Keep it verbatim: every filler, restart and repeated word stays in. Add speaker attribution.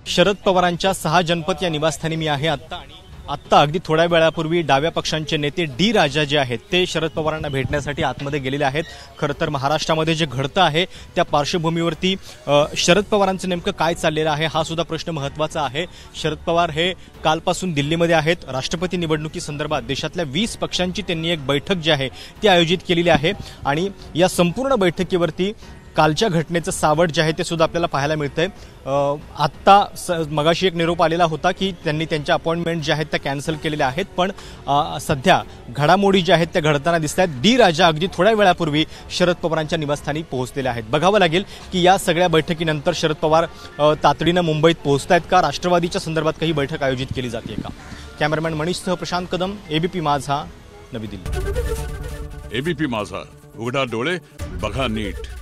Speaker 1: शरद पवारांच्या सहा जनपद या निवासस्थानी मी आहे आत्ता आणि आत्ता अगदी थोड्या वेळापूर्वी डाव्या पक्षांचे नेते डी राजा जे आहेत ते शरद पवारांना भेटण्यासाठी आतमध्ये गेलेले आहेत। खरं तर महाराष्ट्रामध्ये जे घडतं आहे त्या पार्श्वभूमीवरती शरद पवारांचं नेमकं काय चाललेलं आहे हा सुद्धा प्रश्न महत्त्वाचा आहे। शरद पवार हे कालपासून दिल्लीमध्ये आहेत। राष्ट्रपती निवडणुकीसंदर्भात देशातल्या वीस पक्षांची त्यांनी एक बैठक जी आहे ती आयोजित केलेली आहे आणि या संपूर्ण बैठकीवरती कालच्या घटनेचं सावट जे आहे ते सुद्धा आपल्याला पाहायला मिळतंय। आत्ता मगाशी एक निरोप आलेला होता की त्यांनी त्यांच्या अपॉइंटमेंट जे आहेत त्या कॅन्सल केलेल्या आहेत, पण सध्या घडामोडी ज्या आहेत त्या घडताना दिसत आहेत। डी राजा अगदी थोड्या वेळापूर्वी शरद पवारांच्या निवासस्थानी पोहोचलेले आहेत। बघावं लागेल की या सगळ्या बैठकीनंतर शरद पवार तातडीनं मुंबईत पोहोचतायत का, राष्ट्रवादीच्या संदर्भात काही बैठक आयोजित केली जाते का। कॅमेरामॅन मनीषसह प्रशांत कदम, एबीपी माझा, नवी दिल्ली।
Speaker 2: एबीपी माझा, उघडा डोळे बघा नीट।